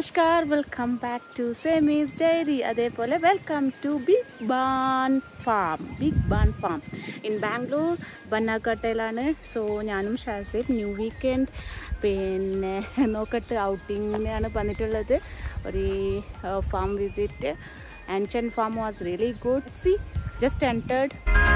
Namaskar, welcome back to Sami's Diary. Adepole welcome to Big Barn Farm. Big Barn Farm in Bangalore, Bannakattayilanu. So njanum Shazit new weekend pinne nokatte outing aanu pannitullathu oru farm visit. Ancient farm was really good. See, just entered.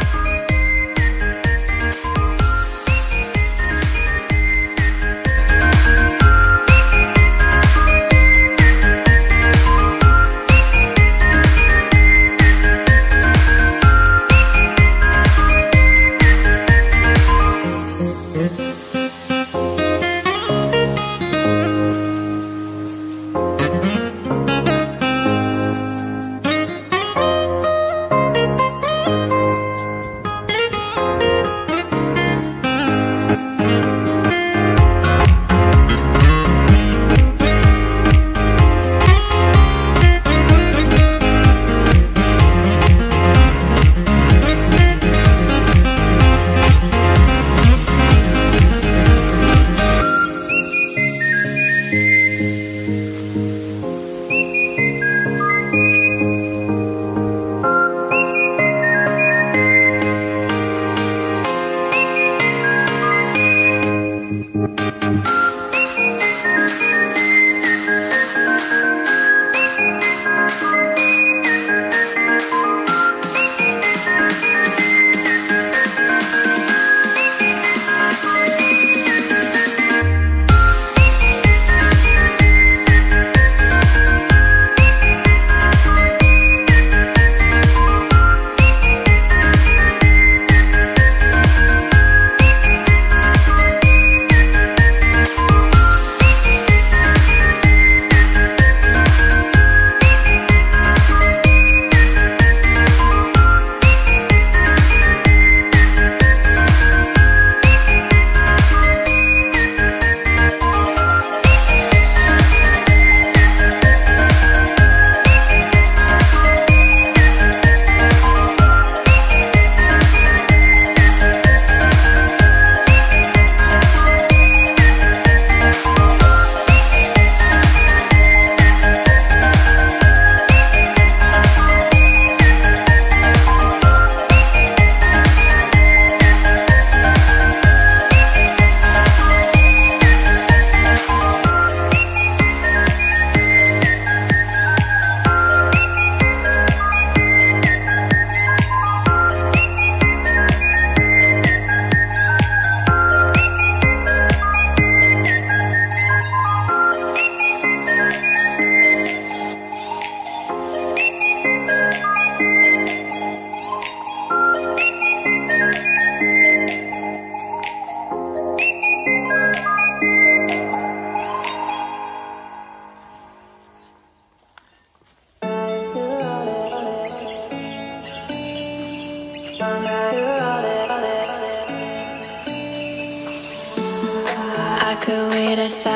I could wait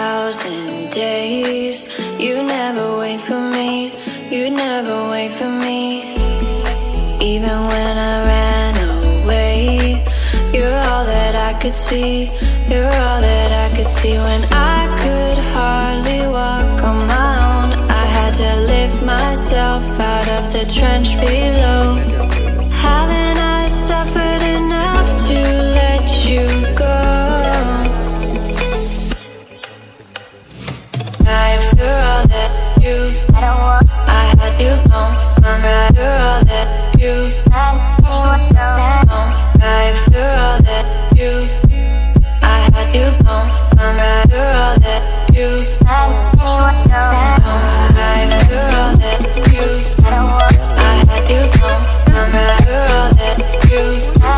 1,000 days. You never wait for me. You never wait for me. Even when I ran away, you're all that I could see. You're all that I could see. When I could hardly walk on my own, I had to lift myself out of the trench below. Haven't I suffered enough to let you go? You're all that you, I had you gone. I'm right. You're all that you, right. You're all that you, I had you gone. I'm right. You're all that you, right. You're all that you, I had you gone. I'm right. You're all that you,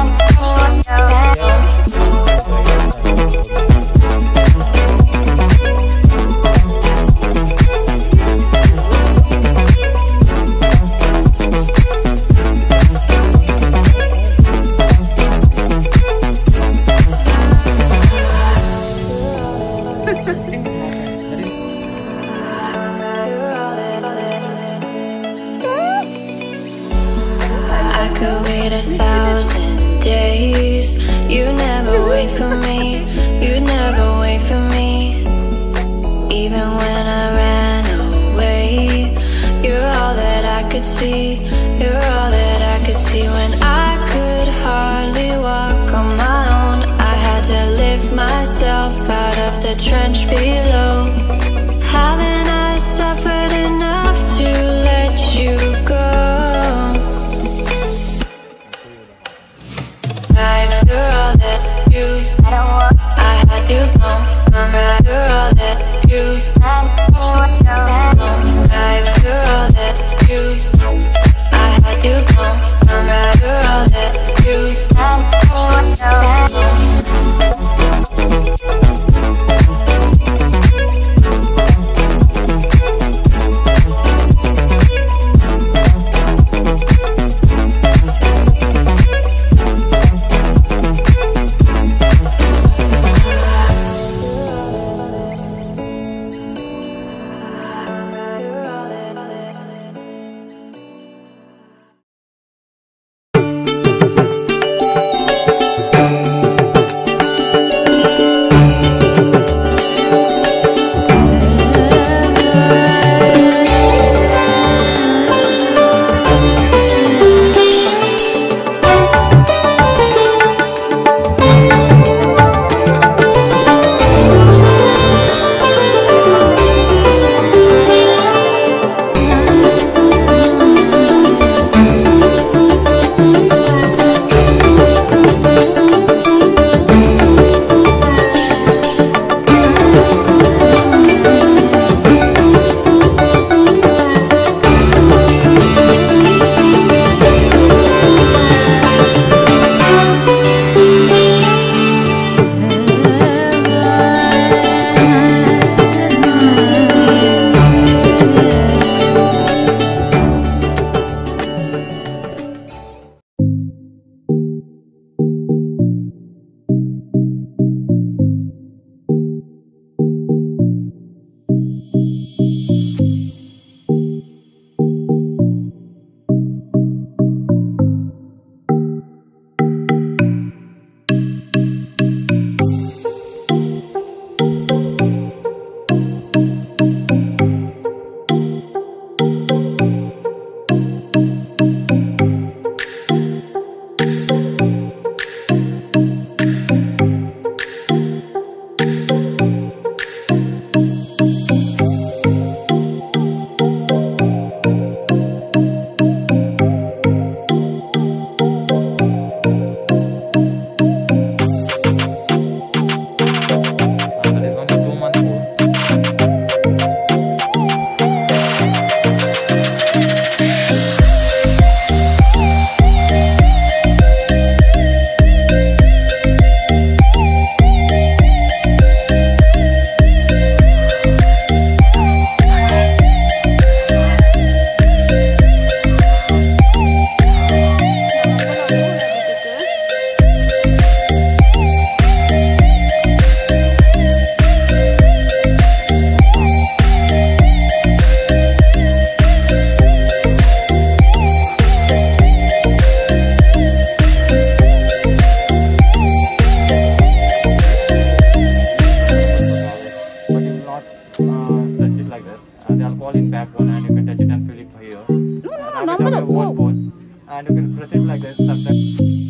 could wait 1,000 days. You never wait for me. You never wait for me. Even when I ran away. you come right through all that you right through all that you I had you come right through all that you and you can press it like this sometimes.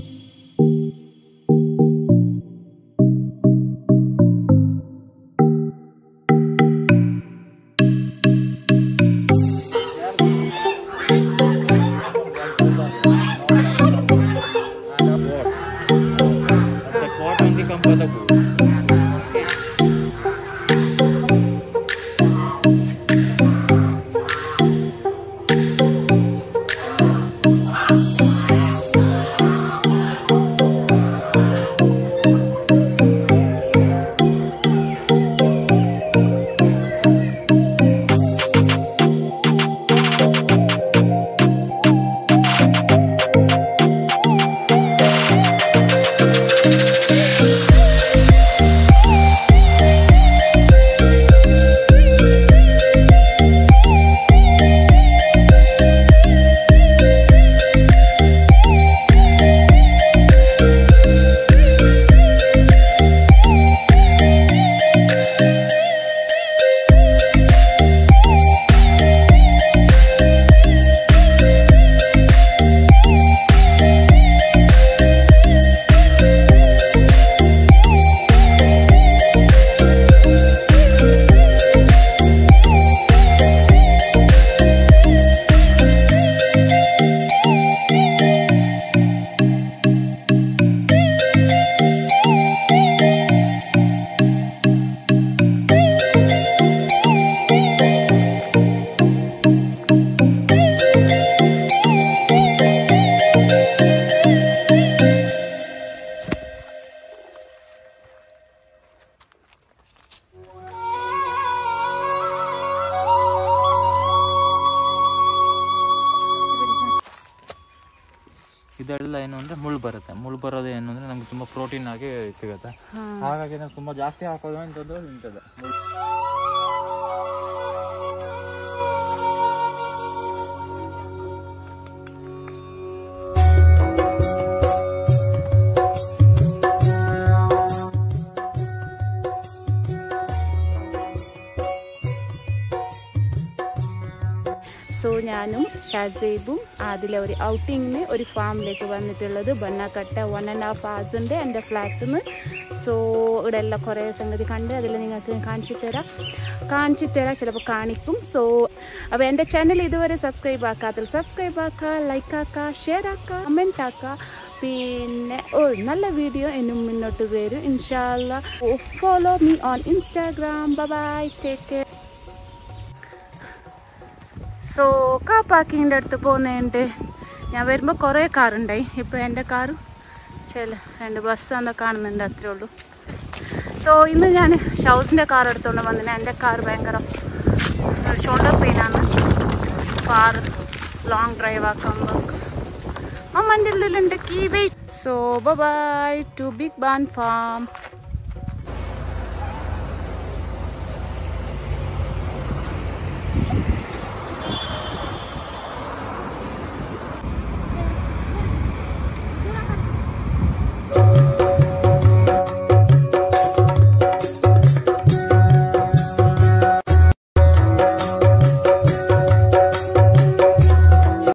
ಎಲ್ಲ ಏನು ಅಂದರೆ ಮುಳ್ಳು ಬರೋದು ಏನು ಅಂದರೆ ನಮ್ಗೆ ತುಂಬ protein ಆಗಿ ಸಿಗುತ್ತೆ. ಹಾಗಾಗಿ ನಾವು ತುಂಬ ಜಾಸ್ತಿ ಹಾಕೋದು ಇಂಥದ್ದು സോ ഞാനും ഷാസേബും അതിലെ ഒരു ഔട്ടിങ്ങിന് ഒരു ഫാമിലേക്ക് വന്നിട്ടുള്ളത്. ബണ്ണക്കട്ട 1.5 hours ഉണ്ട് എൻ്റെ ഫ്ലാറ്റിൽ നിന്ന്. സോ ഇവിടെ എല്ലാം കുറേ സംഗതി കണ്ട് അതിൽ നിങ്ങൾക്ക് കാണിച്ചു തരാം ചിലപ്പോൾ കാണിക്കും. സോ അപ്പോൾ എൻ്റെ ചാനൽ ഇതുവരെ സബ്സ്ക്രൈബ് ആക്കാത്തത് സബ്സ്ക്രൈബ് ആക്കുക, ലൈക്ക് ആക്കുക, ഷെയർ ആക്കുക, കമൻറ്റ് ആക്കുക. പിന്നെ നല്ല വീഡിയോ ഇനിയും മുന്നോട്ട് വരും ഇൻഷാ അല്ലാഹ്. Follow me on Instagram. Bye, take care. So car പാർക്കിങ്ങിൻ്റെ അടുത്ത് പോകുന്നുണ്ട്. ഞാൻ വരുമ്പോൾ കുറേ കാറുണ്ടായി. ഇപ്പോൾ എൻ്റെ കാറും 2 ബസ്സാണ് കാണുന്നുണ്ട്, അത്രേ ഉള്ളൂ. സോ ഇന്ന് ഞാൻ ഷൗസിൻ്റെ കാർ എടുത്തുകൊണ്ട് വന്നിന്. എൻ്റെ കാർ ഭയങ്കര ഷോൾഡർ പെയിനാണ്. കാർ ലോങ് ഡ്രൈവ് ആക്കുമ്പോൾ അമ്മൻ്റെ ഉള്ളിലുണ്ട് കീ വെയിറ്റ്. So bye to big ban farm.